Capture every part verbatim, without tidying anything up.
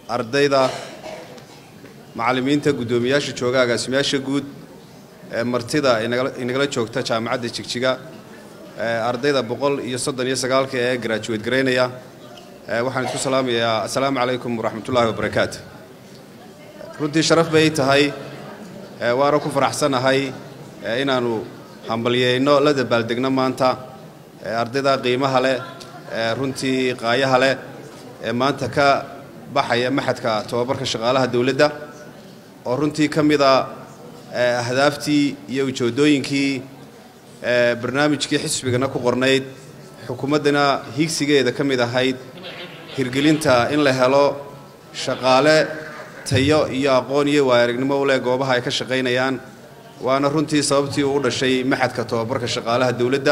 ardayda macallimiinta guddoomiyaasha jooga agaasimayaasha guud martida inagala joogta jaamacadda Jigjiga ardayda boqol iyo soddon iyo sagaal ka ee graduate gareynaya waxaan isku salaamayaa assalaamu calaykum waraxmatullaahi wabarakaatuh runtii sharaf bay tahay waana ku faraxsanahay inaanu hambalyeeyno la dabaaldegno maanta ardayda qiimaha leh runtii qaayaha leh ee maanta ka baxaya maxadka tababarka shaqaalaha dawladda oo runtii ka mid ah ahdaaftii iyo ujeedooyinkii barnaamijkii xisbigana ku qornayd xukuumaddana higsigeeda ka mid ahayd hirgelinta in la helo shaqaale tayo iyo aqoon iyo waayaragnimo u leh goobaha ay ka shaqaynayaan waana runtii sababtii uu dhashay maxadka tababarka shaqaalaha dawladda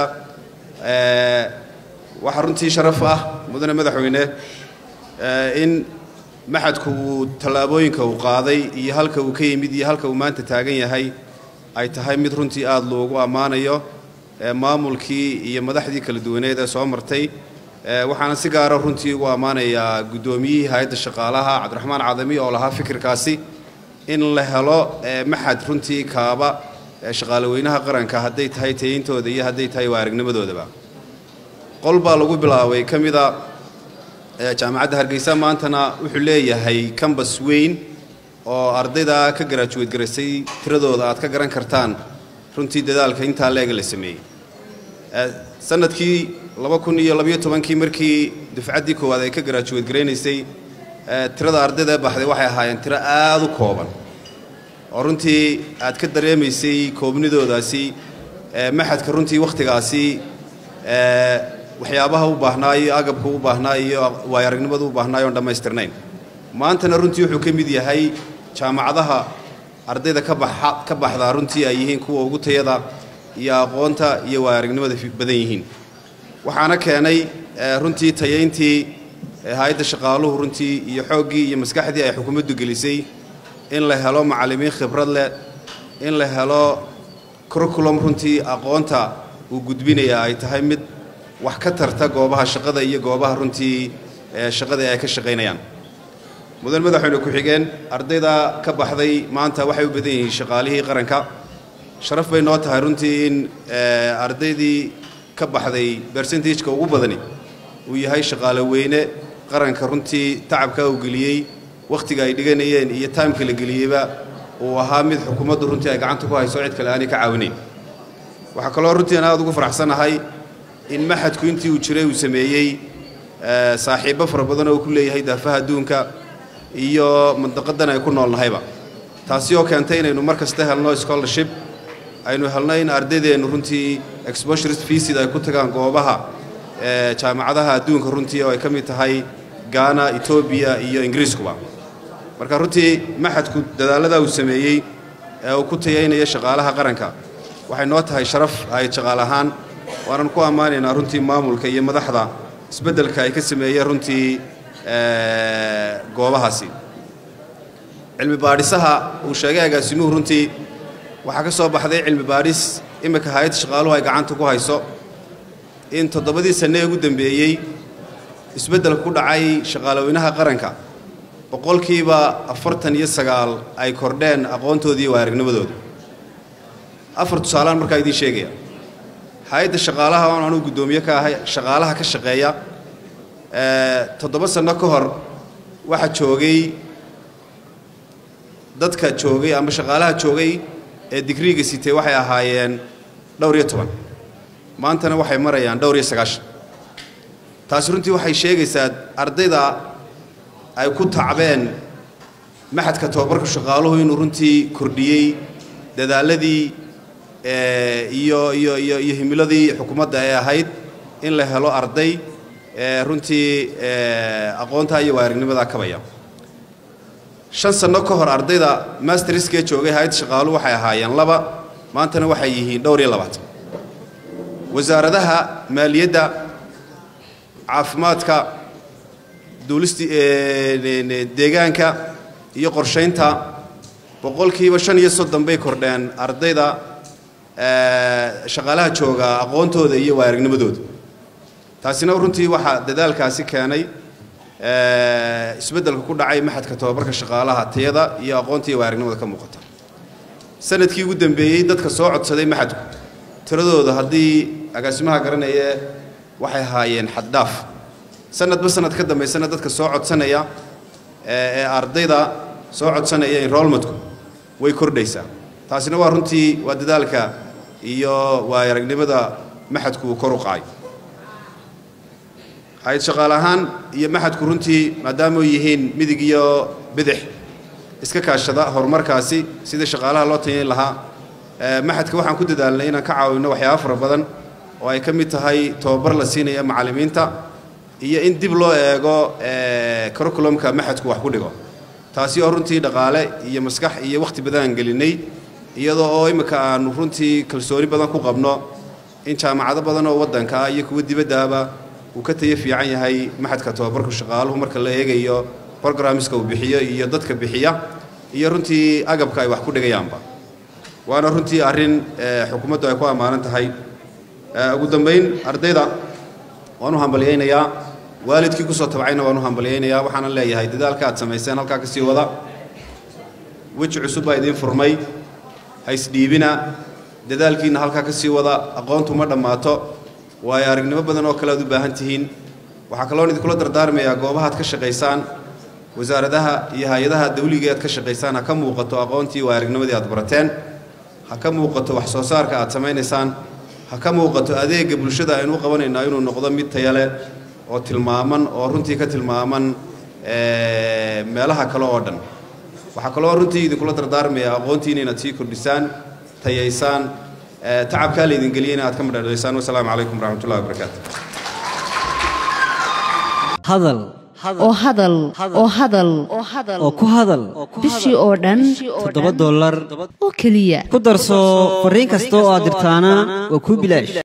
waxa runtii sharaf ah mudane madaxweyne in maxadku uu tallaabooyinka uu qaaday iyo halka uu ka yimid iyo halka uu maanta taagan yahay ay tahay mid runtii aad loogu ammaanayo maamulkii iyo madaxdii kala duwaneed ee soo martay waxaana si gaara runtii ugu ammaanayaa guddoomiyihii hay'adda shaqaalaha cabdiraxmaan cadami oo lahaa fikirkaasi in la helo maxad runtii kaaba shaqaalaweynaha qaranka hadday tahay tayintooda iyo hadday tahay waaragnimadoodaba qol baa lagu bilaabay ka mida jaamacadda Hargeysa maantana wuxuu leeyahay campus weyn oo ardayda ka graduate gareysay tiradooda aad ka garan kartaan runtii dadaalka inta leeg la sameeyay sanadkii laba kun iyo laba iyo toban kii markii dufcaddii koowaad ay ka graduate gareynaysay tirada ardayda baxday waxay ahaayeen tiro aad u kooban oo runtii aad ka dareemaysay koobnidoodaasi maxadka runtii waqtigaasi waxyaabaha u baahnaayo agabka u baahnaayo waayaragnimada u baahnaayo dhamaystirnayn maantana runtii wuxuu ka mid yahay jaamacadaha ardayda ka baxa ka baxda runtii ay yihiin kuwa ugu tayada iyo aqoonta iyo waayaragnimada badan yihiin waxaana keenay runtii tayeyntii hay'adda shaqaaluhu runtii iyo xooggii iyo maskaxdii ay xukuumaddu gelisay in la helo macallimiin khibrad leh in la helo curriculum runtii aqoonta uu gudbinaya ay tahay mid wax ka tarta goobaha shaqada iyo goobaha runtii shaqada ay ka shaqaynayaan mudan madaxweyne ku xigeen ardayda ka baxday maanta waxay u badan yihiin shaqaalihii qaranka sharaf bay noo tahay runtii in ardaydii ka baxday percentage-ka ugu badani uu yahay shaqaale weyne qaranka runtii tacabka uu geliyay waqtiga ay dhiganayeen iyo time-ka la geliyayba uu ahaa mid xukuumaddu runtii ay gacanta ku hayso cid kale aanay ka caawinayn waxa kaloo runtii aad ugu faraxsanahay in maxadku intii uu jiray uu sameeyay saaxiibo fara badan oo ku leeyahay daafaha adduunka iyo mandaqadan ay ku noolnahayba taasi oo keentay inaynu markasta helno scholarship aynu helno in ardaydeenu runtii exposure fees ay ku tagaan goobaha jaamacadaha adduunka runtii oo ay ka mid tahay Ghana, Ethiopia iyo Ingiriiskuba marka runtii maxadku dadaalada uu sameeyay ee uu ku tayeynaya shaqaalaha qaranka waxay noo tahay sharaf ay shaqaalahaan waanan ku ammaanaynaa runtii maamulka iyo madaxda isbeddelka ay ka sameeyeen runtii goobahaasi cilmi baadhisaha uu sheegay agaasimuhu runtii waxaa ka soo baxday cilmi baadhis imika hay'adda shaqaaluhu ay gacanta ku hayso in toddobadii sano ee ugu dambeeyey isbeddel ku dhacay shaqaalaweynaha qaranka boqolkiiba afartan iyo sagaal ay kordheen aqoontoodii iyo waaragnimadooda afar tusaalaan markaa idiin sheegaya hay'adda shaqaalaha oo aanu guddoomiye ka ahay shaqaalaha ka shaqeeya toddoba sano ka hor waxa joogay dadka joogay ama shaqaalaha joogay ee digriga sitay waxay ahaayeen dhowr iyo toban maantana waxay marayaan dhowr iyo sagaashan taasi runtii waxay sheegaysaa ardayda ay ku tacbeen maxadka tababarka shaqaaluhu inuu runtii kordhiyey dadaaladii iyo iyo iyo iyo himiladii xukuumadda ay ahayd in la helo arday runtii aqoonta iyo waayaragnimada kabaya shan sano ka hor ardayda masterska joogay hay'adda shaqaaluhu waxay ahaayeen laba maantana waxay yihiin dhowr iyo labaatan wasaaradaha maaliyadda caafimaadka duulista deegaanka iyo qorsheynta boqolkiiba shan iyo soddon bay kordheen ardayda shaqaalaha jooga aqoontooda iyo waayaragnimadooda taasina runtii waxa dadaalkaasi keenay isbeddelka ku dhacay maxadka tababarka shaqaalaha tayada iyo aqoonta iyo waayagnimada ka muuqata sanadkii ugu dambeeyay dadka soo codsaday maxadku tiradooda haddii agaasimaha garanaya waxay haayeen xad dhaaf sanadba sanad ka dambeysana dadka soo codsanaya ee ardayda soo codsanaya enrollmentku way kordhaysaa taasina waa runtii waa dadaalka iyo waayagnimada maxadku kor u qaaday hay'ad shaqaale ahaan iyo maxadku runtii maadaama ay yihiin midig iyo bidix iska kaashada horumarkaasi sida shaqaalaha loo tayeyn lahaa maxadka waxaan ku dadaalnay inaan ka caawino waxyaabo fara badan oo ay ka mid tahay tababar la siinaya macallimiinta iyo in dib loo eego curriculumka maxadku wax ku dhigo taasi oo runtii dhaqaale iyo maskax iyo waqti badan gelinay iyadoo oo imika aan runtii kalsooni badan ku qabno in jaamacado badan oo waddanka iyo kuwa dibaddaaba uu ka tayo fiican yahay maxadka tababarka shaqaaluhu marka la eegayo programska uu bixiyo iyo dadka bixiya iyo runtii agabka ay wax ku dhigayaanba waana runtii arrin xukuumaddu ay ku amaanan tahay ugu dambeyn ardayda waan u hambaliyeynayaa waalidkii ku soo tabcayna waan u hambaliyeynayaa waxaana leeyahay dadaalka aad samayseen halkaa ka sii wada weji cusub baa idiin furmay ha isdhiibina dadaalkiina halkaa ka sii wada aqoontu ma dhammaato waayo aragnimo badan oo kale aad u baahan tihiin waxaa kaloo idinkula dardaarmayaa goobahaad ka shaqaysaan wasaaradaha iyo hay-adaha dawliga aad ka shaqaysaan ha ka muuqato aqoontii waa aragnimadii aad barateen ha ka muuqato wax soo saarka aad samaynaysaan ha ka muuqato adeega bulshada aynu u qabanaynaa inuu noqdo mid tayo leh oo tilmaaman oo runtii ka tilmaaman meelaha kale oo dhan waxaa kaloo runtii idinkula dardaarmayaa aqoontiina inaad sii kordhisaan tayaysaan تعبك اللي دنقلينا أتكمل الرسالة والسلام عليكم ورحمة الله وبركاته. هذل أو هذل أو هذل أو كهذل بشي أوردن تضرب دولار أو كلية كدرسو فرين كستو أدرتانا وكوبلاش